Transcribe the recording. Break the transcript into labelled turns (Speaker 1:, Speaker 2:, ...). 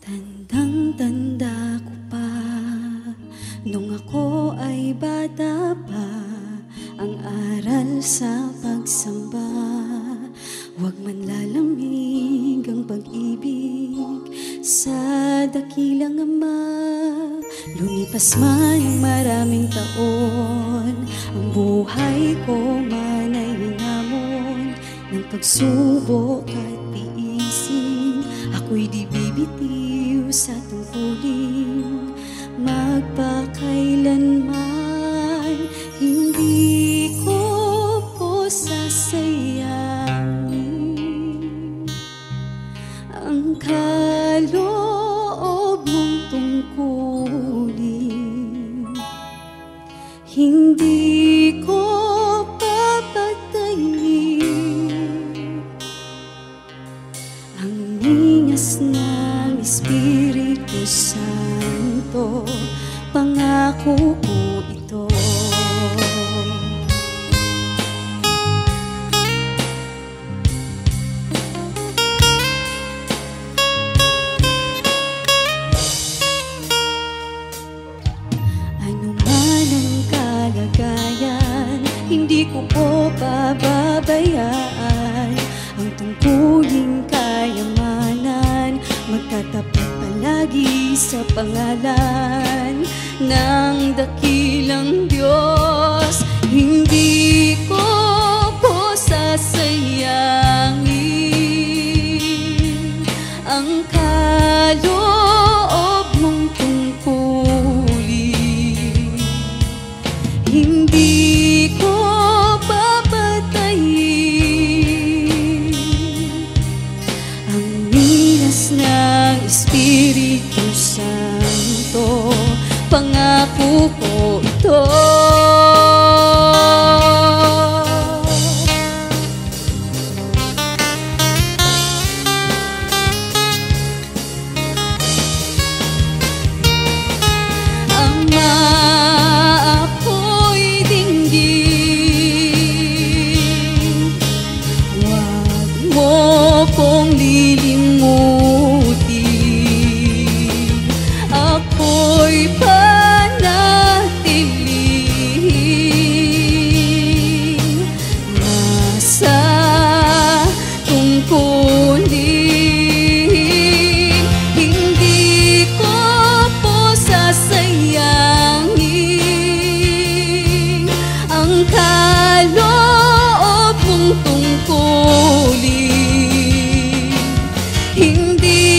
Speaker 1: Tandang-tanda ko pa, nung ako ay bata pa, ang aral sa pagsamba. Huwag man lalamig ang pag-ibig sa dakilang Ama. Lumipas man ang maraming taon, ang buhay ko man ay hinamon ng pagsubok at tiisin. Ako'y di bibitiw sa tungkulin, magpakailanman hindi ko po sasayangin ang kaloob mong tungkulin. Hindi ko papatayin ang ningas ng Espiritu Santo, pangako ko ito. Ano man ang kalagayan, hindi ko po pababayaan ang tungkuling kayamanan. Magtatapat palagi sa pangalan ng dakilang Diyos. Hindi ko po sasayangin ang kaloob mong tungkulin. Hindi ko papatayin ang ningas ng Espiritu Santo, pangako ko ito. Ama, ako'y dinggin, huwag mo kong lilimutin. Ako'y panatilihin nasa tungkulin. Hindi ko po sasayangin ang kaloob mong tungkulin. Hindi